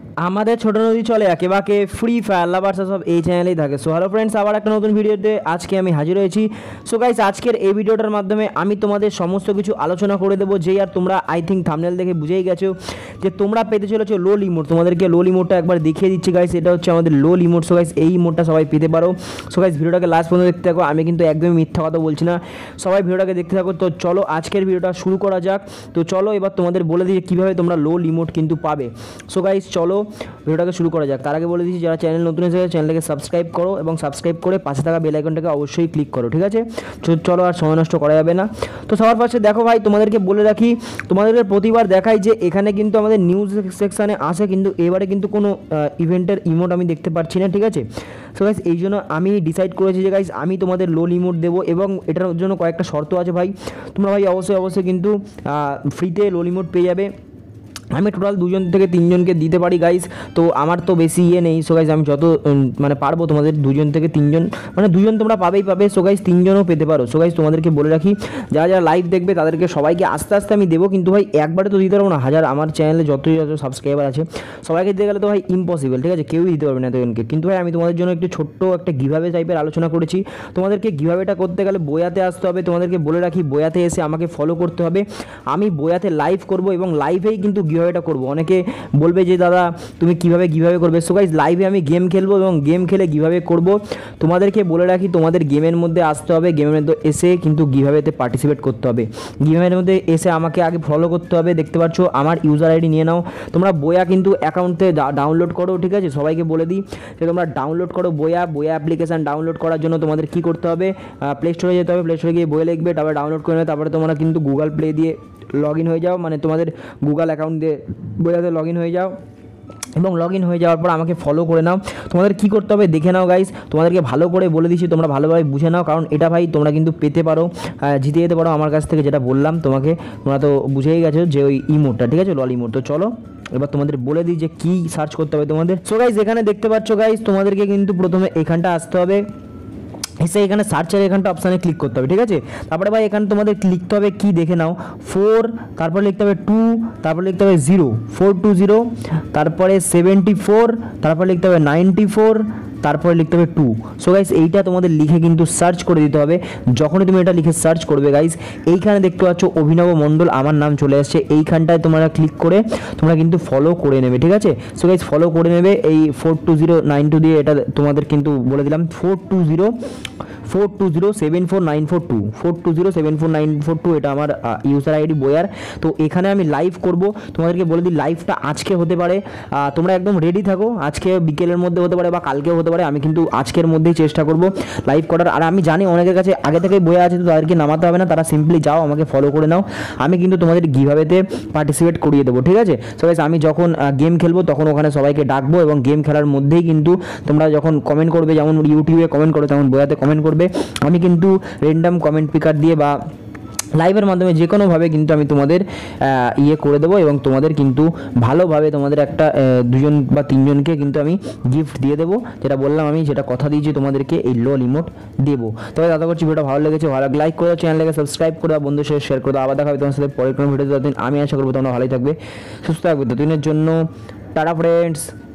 আমাদের ছোট নদী চলে একে বাকে ফ্রি ফায়ার লাভার্স সব এই চ্যানেলেই থাকে। সো হ্যালো ফ্রেন্ডস, আবার একটা নতুন ভিডিওতে আজকে আমি হাজির হয়েছি। সো গাইস, আজকের এই ভিডিওটার মাধ্যমে আমি তোমাদের সমস্ত কিছু আলোচনা করে দেবো, যেই আর তোমরা আই থিঙ্ক থাম্বনেল দেখে বুঝেই গেছো যে তোমরা পেতে চলেছো লো ইমোট। তোমাদেরকে লো ইমোটটা একবার দেখিয়ে দিচ্ছি গাইস, এটা হচ্ছে আমাদের লো ইমোট। সো গাইস, এই ইমোটটা সবাই পেতে পারো। সো গাইস, ভিডিওটাকে লাস্ট পর্যন্ত দেখতে থাকো, আমি কিন্তু একদমই মিথ্যা কথা বলছি না, সবাই ভিডিওটাকে দেখতে থাকো। তো চলো আজকের ভিডিওটা শুরু করা যাক। তো চলো এবার তোমাদের বলে দিই কীভাবে তোমরা লো ইমোট কিন্তু পাবে। সো গাইস, চলো ভিডিওটাকে শুরু করা যাক। তার আগে বলে দিচ্ছি, যারা চ্যানেল নতুন এসেছে চ্যানেলটাকে সাবস্ক্রাইব করো এবং সাবস্ক্রাইব করে পাশে থাকা বেল আইকনটাকে অবশ্যই ক্লিক করো, ঠিক আছে? চলো আর সময় নষ্ট করা যাবে না। তো সবার ফার্স্টে দেখো ভাই, তোমাদেরকে বলে রাখি, তোমাদেরকে প্রতিবার দেখাই যে এখানে কিন্তু আমাদের নিউজ সেকশানে আসে, কিন্তু এবারে কিন্তু কোনো ইভেন্টের ইমোট আমি দেখতে পাচ্ছি না, ঠিক আছে? সো গাইস, এই জন্য আমি ডিসাইড করেছি যে গাইস আমি তোমাদের লো ইমোট দেবো, এবং এটার জন্য কয়েকটা শর্ত আছে ভাই। তোমরা ভাই অবশ্যই কিন্তু ফ্রিতে লো ইমোট পেয়ে যাবে। আমি টোটাল 2 থেকে 3 জনকে দিতে পারি গাইস, তো আমার তো বেশি নেই। সো গাইস, আমি যত মানে পারবো তোমাদের 2 থেকে 3 মানে 2 তোমরা পাবে। সো গাইস, 3 পেতে পারো। সো গাইস, তোমাদেরকে বলে রাখি, যারা লাইভ দেখবে তাদেরকে সবাইকে আস্তে আস্তে আমি দেবো, কিন্তু ভাই একবারে তো দিতে পারবো না। আমার চ্যানেলে যত সাবস্ক্রাইবার আছে সবাইকে দিতে গেলে তো ভাই ইম্পসিবল, ঠিক আছে? কেউই দিতে পারবে না এতজনকে। কিন্তু ভাই আমি তোমাদের জন্য একটু ছোট্ট একটা গিভঅ্যাওয়ে টাইপের আলোচনা করেছি। তোমাদেরকে গিভঅ্যাওয়েটা করতে গেলে বোয়াতে আসতে হবে। তোমাদেরকে বলে রাখি, বোয়াতে এসে আমাকে ফলো করতে হবে। আমি বোয়াতে লাইভ করব এবং লাইভেই কিন্তু গিভঅ্যাওয়েটা করবো। অনেকে বলবে যে দাদা তুমি কীভাবে করবে। সো গাইস, লাইভে আমি গেম খেলবো এবং গেম খেলে কীভাবে করব তোমাদেরকে বলে রাখি। তোমাদের গেমের মধ্যে আসতে হবে, গেমের মধ্যে এসে কিন্তু গিভঅ্যাওয়েতে পার্টিসিপেট করতে হবে। গেমের মধ্যে এসে আমাকে আগে ফলো করতে হবে। দেখতে পাচ্ছ আমার ইউজার আইডি নিয়ে নাও। তোমরা বোয়া কিন্তু অ্যাকাউন্টে ডাউনলোড করো, ঠিক আছে? সবাইকে বলে দিই যে তোমরা ডাউনলোড করো বোয়া অ্যাপ্লিকেশান। ডাউনলোড করার জন্য তোমাদের কী করতে হবে, প্লে স্টোরে যেতে হবে। প্লে স্টোরে গিয়ে বোয়া লিখবে, তারপরে ডাউনলোড করে নেবে। তারপরে তোমরা কিন্তু গুগল প্লে দিয়ে লগ ইন হয়ে যাও, মানে তোমাদের গুগল অ্যাকাউন্ট দিয়ে বোয়াতে লগ ইন হয়ে যাও, এবং লগ ইন হয়ে যাওয়ার পর আমাকে ফলো করে নাও। তোমাদের কী করতে হবে দেখে নাও গাইস, তোমাদেরকে ভালো করে বলে দিচ্ছি, তোমরা ভালোভাবে বুঝে নাও, কারণ এটা ভাই তোমরা কিন্তু পেতে পারো, জিতে যেতে পারো আমার কাছ থেকে। যেটা বললাম তোমাকে, তোমরা তো বুঝেই গেছো যে ওই ইমোটটা, ঠিক আছে? লল ইমোট। তো চলো এবার তোমাদের বলে দিই যে কী সার্চ করতে হবে তোমাদের। সো গাইস, এখানে দেখতে পাচ্ছ গাইস, তোমাদেরকে কিন্তু প্রথমে এখানটা আসতে হবে, এসে এখানে সার্চের এখানটা অপশানে ক্লিক করতে হবে, ঠিক আছে? তারপরে ভাই এখানে তোমাদের লিখতে হবে কি দেখে নাও, 4, তারপরে লিখতে হবে 2, তারপরে লিখতে হবে 0, 420, তারপরে 74, তারপরে লিখতে হবে 94, তারপরে লিখতে হবে 2। সো গাইস, এইটা তোমাদের লিখে কিন্তু সার্চ করে দিতে হবে। যখনই তুমি এটা লিখে সার্চ করবে গাইস, এইখানে দেখতে পাচ্ছ অভিনব মণ্ডল আমার নাম চলে আসছে। এইখানটায় তোমরা ক্লিক করে তোমরা কিন্তু ফলো করে নেবে, ঠিক আছে? সো গাইস, ফলো করে নেবে এই 4209 দিয়ে। এটা তোমাদের কিন্তু বলে দিলাম 420744942, 420744942, এটা আমার ইউজার আইডি বোয়ার। তো এখানে আমি লাইভ করব। তোমাদেরকে বলে দিই লাইভটা আজকে হতে পারে, তোমরা একদম রেডি থাকো। আজকে বিকেলের মধ্যে হতে পারে বা কালকেও হতে পারে। আমি কিন্তু আজকের মধ্যেই চেষ্টা করব লাইভ করার। আর আমি জানি অনেকের কাছে আগে থেকে বইয়া আছে, তো তাদেরকে নামাতে হবে না, তারা সিম্পলি যাও আমাকে ফলো করে নাও। আমি কিন্তু তোমাদের গিভঅ্যাওয়েতে পার্টিসিপেট করিয়ে দেবো, ঠিক আছে? সো গাইস, আমি যখন গেম খেলবো তখন ওখানে সবাইকে ডাকবো, এবং গেম খেলার মধ্যেই কিন্তু তোমরা যখন কমেন্ট করবে, যেমন ইউটিউবে কমেন্ট করো তেমন বইয়াতে কমেন্ট করবে। আমি কিন্তু র্যান্ডম কমেন্ট পিকার দিয়ে বা লাইভের মাধ্যমে যে কোনোভাবে কিন্তু আমি তোমাদের করে দেবো, এবং তোমাদের কিন্তু ভালোভাবে তোমাদের একটা 2 বা 3 জনকে কিন্তু আমি গিফট দিয়ে দেবো। যেটা বললাম, আমি যেটা কথা দিয়েছি তোমাদেরকে এই লোল ইমোট দেবো। তবে দাদা করছি, ভিডিওটা ভালো লেগেছে, ভালো লাইক করে দাও, চ্যানেলকে সাবস্ক্রাইব করে দাও, বন্ধুদের সাথে শেয়ার করে দাও। আবার দেখা হবে তোমার সাথে পরের কোনো ভিডিওতে। আমি আশা করবো তোমরা ভালোই থাকবে, সুস্থ থাকবে। ততদিনের জন্য টাটা ফ্রেন্ডস।